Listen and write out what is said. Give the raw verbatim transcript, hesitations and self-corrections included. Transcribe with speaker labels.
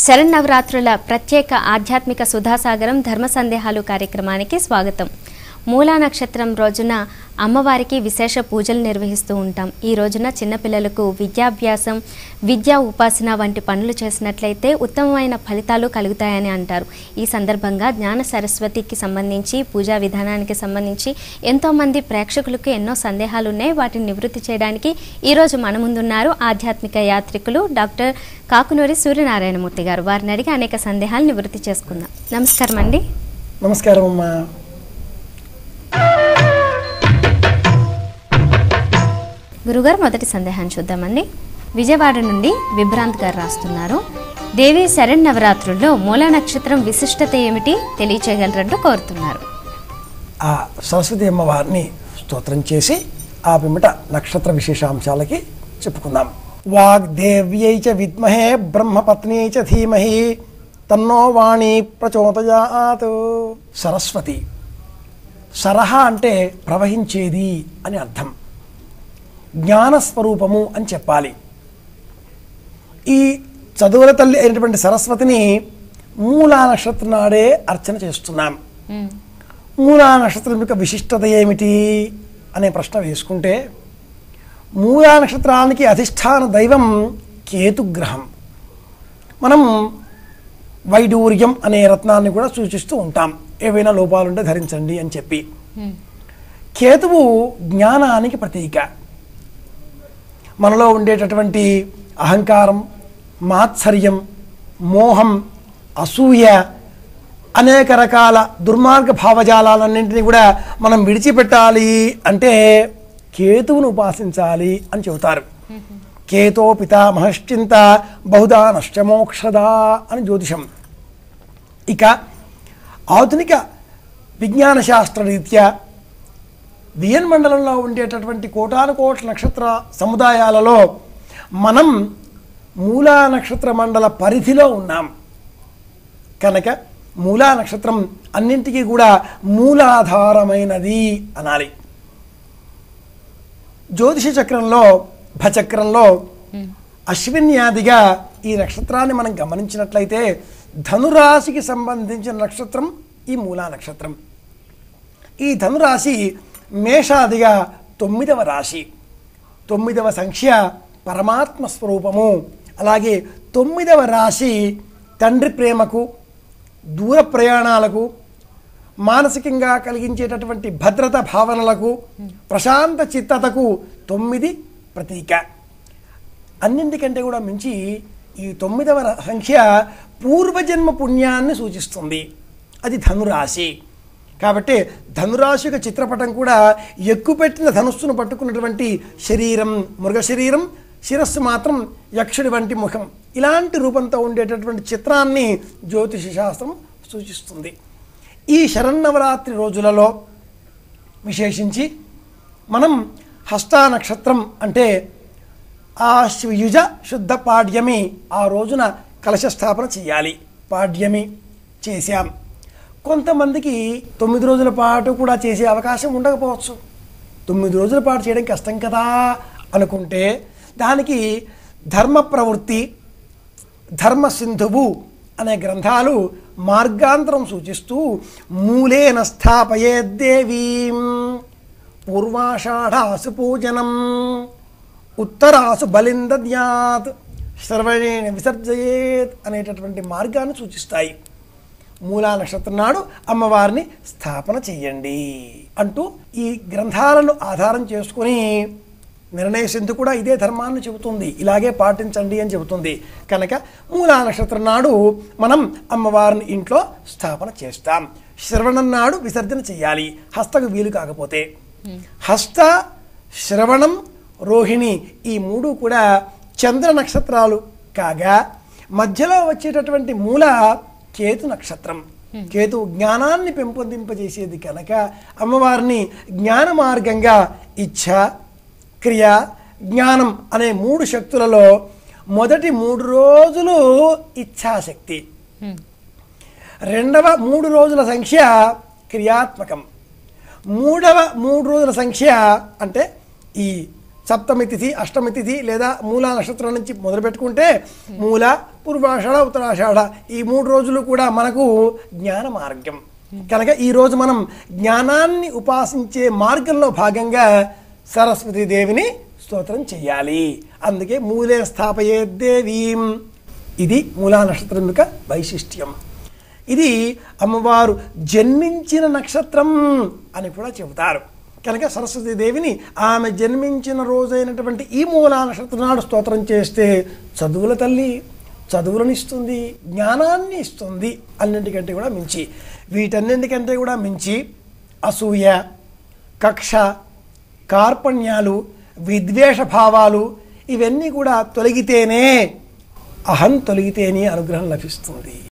Speaker 1: శరన్నవరాత్రుల ప్రత్యేక ఆధ్యాత్మిక సుధాసాగరం ధర్మ సందేహాలు కార్యక్రమానికి స్వాగతం. మూలా నక్షత్రం రోజున అమ్మవారికి విశేష పూజలు నిర్వహిస్తూ ఉంటాం. ఈ రోజున చిన్నపిల్లలకు విద్యాభ్యాసం, విద్యా ఉపాసన వంటి పనులు చేసినట్లయితే ఉత్తమమైన ఫలితాలు కలుగుతాయని అంటారు. ఈ సందర్భంగా జ్ఞాన సరస్వతికి సంబంధించి, పూజా విధానానికి సంబంధించి ఎంతోమంది ప్రేక్షకులకు ఎన్నో సందేహాలు ఉన్నాయి. వాటిని నివృత్తి చేయడానికి ఈరోజు మన ముందున్నారు ఆధ్యాత్మిక యాత్రికులు డాక్టర్ కాకునూరి సూర్యనారాయణమూర్తి గారు. వారిని అడిగి అనేక సందేహాలు నివృత్తి చేసుకుందాం. నమస్కారం అండి.
Speaker 2: నమస్కారం అమ్మా.
Speaker 1: గురుగారు, మొదటి సందేహాన్ని చూద్దామండి. విజయవాడ నుండి విభ్రాంత్ గారు రాస్తున్నారు. దేవి శరన్నవరాత్రుల్లో మూలా నక్షత్రం విశిష్టత ఏమిటి తెలియచేయగలరంటూ కోరుతున్నారు.
Speaker 2: ఆ సరస్వతి అమ్మవారిని స్తోత్రం చేసి ఆ పిమ్మట నక్షత్ర విశేషాంశాలకి చెప్పుకుందాం. వాగ్దేవ్యై చ విద్మహే బ్రహ్మపత్న్యై చ ధీమహి తన్నో వాణి ప్రచోదయాత్. సరస్వతి, సరహ అంటే ప్రవహించేది అని అర్థం. జ్ఞానస్వరూపము అని చెప్పాలి. ఈ చదువుల తల్లి అయినటువంటి సరస్వతిని మూలా నక్షత్రం నాడే అర్చన చేస్తున్నాం. మూలా నక్షత్రం యొక్క విశిష్టత ఏమిటి అనే ప్రశ్న వేసుకుంటే, మూలా నక్షత్రానికి అధిష్టాన దైవం కేతుగ్రహం. మనం వైడూర్యం అనే రత్నాన్ని కూడా సూచిస్తూ ఉంటాం. ఏవైనా లోపాలుంటే ధరించండి అని చెప్పి. కేతువు జ్ఞానానికి ప్రతీక. మనలో ఉండేటటువంటి అహంకారం, మాత్సర్యం, మోహం, అసూయ, అనేక రకాల దుర్మార్గ భావజాలన్నింటినీ కూడా మనం విడిచిపెట్టాలి అంటే కేతువును ఉపాసించాలి అని చెబుతారు. కేతో పితామహశ్చింత బహుదా నష్టమోక్షదా అని జ్యోతిషం. ఇక ఆధునిక విజ్ఞాన శాస్త్ర రీత్యా వియన్ మండలంలో ఉండేటటువంటి కోటాను కోట్ల నక్షత్ర సముదాయాలలో మనం మూలా నక్షత్ర మండల పరిధిలో ఉన్నాం కనుక మూలా నక్షత్రం అన్నింటికీ కూడా మూలాధారమైనది అనాలి. జ్యోతిష చక్రంలో భచక్రంలో అశ్విన్యాదిగా ఈ నక్షత్రాన్ని మనం గమనించినట్లయితే ధనురాశికి సంబంధించిన నక్షత్రం ఈ మూలా నక్షత్రం. ఈ ధనురాశి మేషాదిగా తొమ్మిదవ రాశి. తొమ్మిదవ సంఖ్య పరమాత్మ స్వరూపము. అలాగే తొమ్మిదవ రాశి తండ్రి ప్రేమకు, దూర ప్రయాణాలకు, మానసికంగా కలిగించేటటువంటి భద్రత భావనలకు, ప్రశాంత చిత్తతకు తొమ్మిది ప్రతీక. అన్నింటికంటే కూడా మించి ఈ తొమ్మిదవ సంఖ్య పూర్వజన్మ పుణ్యాన్ని సూచిస్తుంది. అది ధనురాశి. కాబట్టి ధనురాశి యొక్క చిత్రపటం కూడా ఎక్కుపెట్టిన ధనుస్సును పట్టుకున్నటువంటి శరీరం మృగ శరీరం, శిరస్సు మాత్రం యక్షుడి వంటి ముఖం, ఇలాంటి రూపంతో ఉండేటటువంటి చిత్రాన్ని జ్యోతిష శాస్త్రం సూచిస్తుంది. ఈ శరన్నవరాత్రి రోజులలో విశేషించి మనం హస్తా నక్షత్రం అంటే ఆ యుజ శుద్ధ పాడ్యమి ఆ రోజున కలశ స్థాపన చేయాలి. పాడ్యమి చేశాం. కొంతమందికి తొమ్మిది రోజుల పాటు కూడా చేసే అవకాశం ఉండకపోవచ్చు. తొమ్మిది రోజుల పాటు చేయడం కష్టం కదా అనుకుంటే దానికి ధర్మ ప్రవృత్తి, ధర్మ సింధువు అనే గ్రంథాలు మార్గాంతరం సూచిస్తూ మూలేన స్థాపయేద్దేవీం పూర్వాషాఢాసు పూజనం ఉత్తరాసు బలిందద్యాత్ శ్రవణేన విసర్జయేత్ అనేటటువంటి మార్గాన్ని సూచిస్తాయి. మూలా నక్షత్రం నాడు అమ్మవారిని స్థాపన చెయ్యండి అంటూ ఈ గ్రంథాలను ఆధారం చేసుకుని నిర్ణయ సింధు కూడా ఇదే ధర్మాన్ని చెబుతుంది. ఇలాగే పాటించండి అని చెబుతుంది. కనుక మూలా నక్షత్రం నాడు మనం అమ్మవారిని ఇంట్లో స్థాపన చేస్తాం. శ్రవణం నాడు విసర్జన చెయ్యాలి, హస్తకు వీలు కాకపోతే. హస్త, శ్రవణం, రోహిణి ఈ మూడు కూడా చంద్ర నక్షత్రాలు కాగా మధ్యలో వచ్చేటటువంటి మూల కేతు నక్షత్రం. కేతు జ్ఞానాన్ని పెంపొందింపజేసేది కనుక అమ్మవారిని జ్ఞాన మార్గంగా ఇచ్ఛ, క్రియ, జ్ఞానం అనే మూడు శక్తులలో మొదటి మూడు రోజులు ఇచ్ఛాశక్తి, రెండవ మూడు రోజుల సంఖ్య క్రియాత్మకం, మూడవ మూడు రోజుల సంఖ్య అంటే ఈ సప్తమి తిథి అష్టమి తిథి లేదా మూలా నక్షత్రం నుంచి మొదలు పెట్టుకుంటే మూల పూర్వాషాఢ ఉత్తరాషాఢ ఈ మూడు రోజులు కూడా మనకు జ్ఞాన మార్గం కనుక ఈరోజు మనం జ్ఞానాన్ని ఉపాసించే మార్గంలో భాగంగా సరస్వతీ దేవిని స్తోత్రం చేయాలి. అందుకే మూలే స్థాపయే దేవీం. ఇది మూలా నక్షత్రం యొక్క వైశిష్ట్యం. ఇది అమ్మవారు జన్మించిన నక్షత్రం అని కూడా చెబుతారు. కనుక సరస్వతీ దేవిని ఆమె జన్మించిన రోజైనటువంటి ఈ మూలా నక్షత్రం నాడు స్తోత్రం చేస్తే చదువుల తల్లి చదువులను ఇస్తుంది, జ్ఞానాన్ని ఇస్తుంది. అన్నింటికంటే కూడా మించి వీటన్నింటికంటే కూడా మించి అసూయ, కక్ష, కార్పణ్యాలు, విద్వేష భావాలు ఇవన్నీ కూడా తొలగితేనే అహం తొలగితేనే అనుగ్రహం లభిస్తుంది.